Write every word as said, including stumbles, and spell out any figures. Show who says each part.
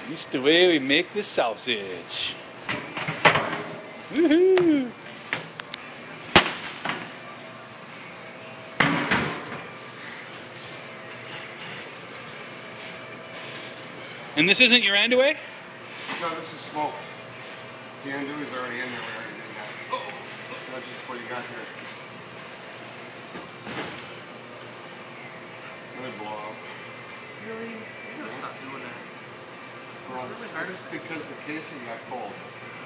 Speaker 1: This is the way we make the sausage. Woohoo! And this isn't your andouille?
Speaker 2: No, this is smoked. The andouille's already in there. We already did that. Oh, that's just what you got here. Another blowout.
Speaker 3: Really? You gotta stop doing that.
Speaker 2: Well, it's, it's because the casing got cold.